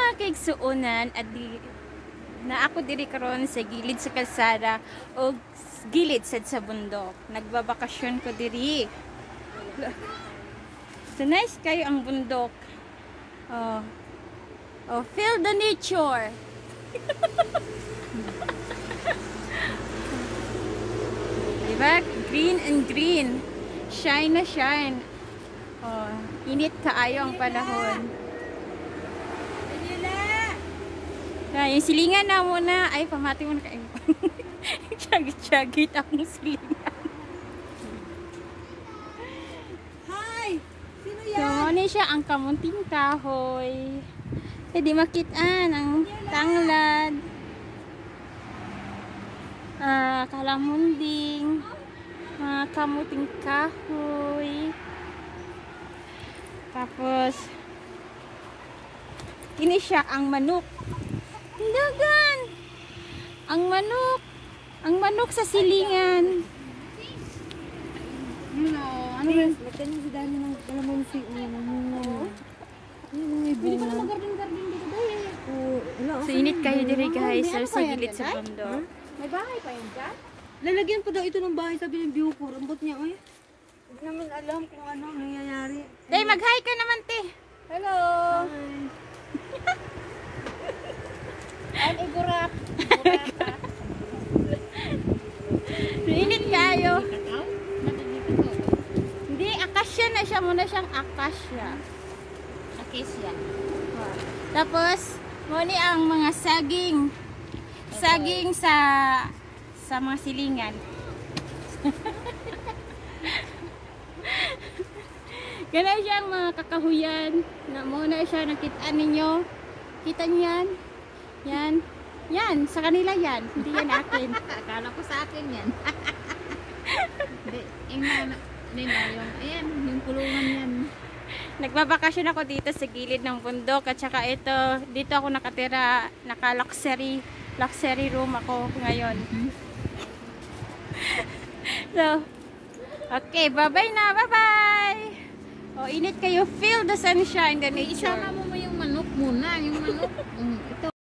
mga kaigsuonan at na ako diri karon sa gilid sa kalsada o gilid sa bundok. Nagbabakasyon ko diri. So nice kayo ang bundok. Oh, feel the nature. Diba? Green and green. Shine na shine. Oh, init kaayo ang panahon. Yung silingan na muna. Ay, pamati mo na kayo. Chagit-chagit akong silingan. Hi! Sino yan? So, ano siya ang kamunting kahoy. Pwede makitaan ang tanglad. Kalamunding. Mga kamuting kahoy. Tapos, ini siya ang manok. Dagan! Ang manok. Ang manok sa silingan. Ano ba? Lagyan niyo si Dani ng kalamansi. Pwede ka na mag-garden-garden dito dahil. So, init kayo diri guys. Sa gilid sa bundok. May bahay pa yan dyan? Lalagyan pa daw ito ng bahay, sabi ng view ko. Rambot niya, oy. Hindi naman alam kung ano nangyayari. Day, mag-hi ka naman, te. Hello! I'm Igurap. Init kayo. Hindi, akasya na siya. Muna siyang akasya. Akasya. Tapos, muna ang mga saging. Saging sa mga silingan. Ganun siyang mga kakahuyan. Na muna siya, nakitaan ninyo. Kita niyo yan? Yan. Yan, sa kanila yan. Hindi yan akin. Akala ko sa akin yan. Ayan, yung kulungan yan. Nagbabakasyon ako dito sa gilid ng bundok. At saka ito, dito ako nakatira. Naka-luxury room ako ngayon. So, okay, bye-bye na. Bye-bye! O, init kayo. Feel the sunshine, the nature. Isama mo yung manok muna. Yung manok. Ito.